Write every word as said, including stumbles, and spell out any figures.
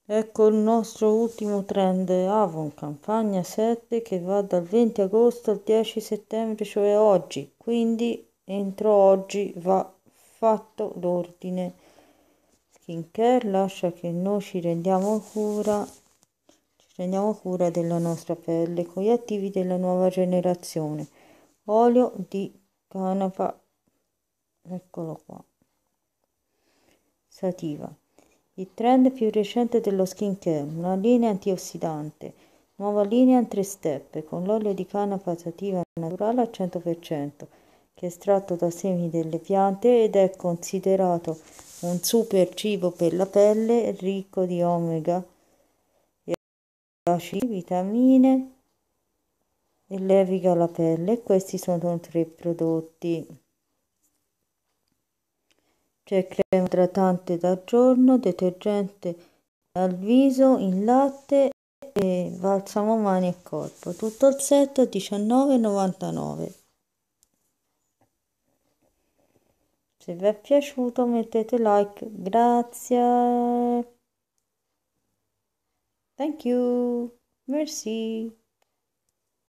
Ecco il nostro ultimo trend Avon campagna sette che va dal venti agosto al dieci settembre, cioè oggi. Quindi entro oggi va fatto l'ordine. Skincare lascia che noi ci rendiamo cura, ci rendiamo cura della nostra pelle con gli attivi della nuova generazione. Olio di canapa, eccolo qua. Sativa. Il trend più recente dello skincare, una linea antiossidante, nuova linea in tre step con l'olio di canapa sativa naturale al cento per cento, che è estratto da semi delle piante ed è considerato un super cibo per la pelle ricco di omega e acidi, vitamine e leviga la pelle. Questi sono tre prodotti. C'è crema idratante da giorno, detergente al viso in latte e balsamo mani e corpo. Tutto il set a diciannove e novantanove. Se vi è piaciuto mettete like. Grazie. Thank you. Merci.